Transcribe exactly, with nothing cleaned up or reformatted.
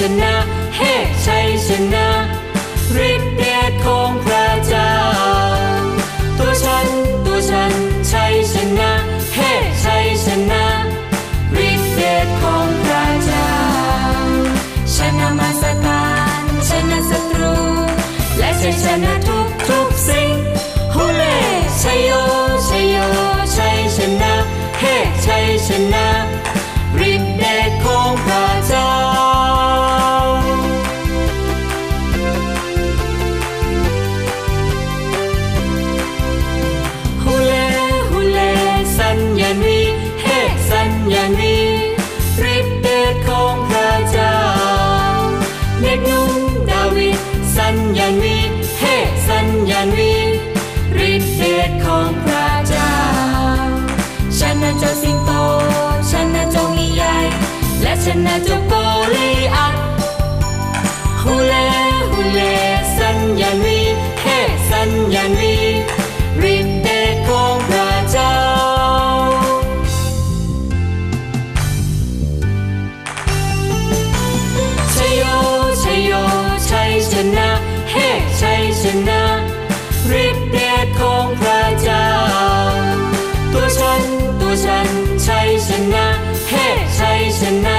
นะเฮ้ชัยชนะฤทธิ์เดชของพระเจ้าตัวฉันตัวฉันชัยชนะเฮ้ชัยชนะฤทธิ์เดชของพระเจ้าชนะมารซาตานชนะศัตรูและชัยชนะทุกทุกสิ่งฮูเล่ชัยโยชัยโยชัยชนะเฮ้ชัยชนะฤทธิ์เดชของพระเจ้าฮูเล่ฮูเล่สัญญาณวีเฮ้สัญญาณวีฤทธิ์เดชของพระเจ้าเด็กหนุ่มดาวิดสัญญาณวีเฮ้สัญญาณวีฤทธิ์เดชของพระเจ้าฉันน่ะเจ้าสิงโตฉันน่ะเจ้ามีใหญ่และฉันน่ะเจ้าโกลิอัทฮูเล่ฮูเล่สัญญาณวีเฮ้สัญญาณวีฤทธิ์เดชของพระเจ้าชัยโยชัยโยชัยชนะเฮ้ชัยชนะฤทธิ์เดชของพระเจ้าตัวฉันตัวฉันชัยชนะเฮ้ชัยชนะ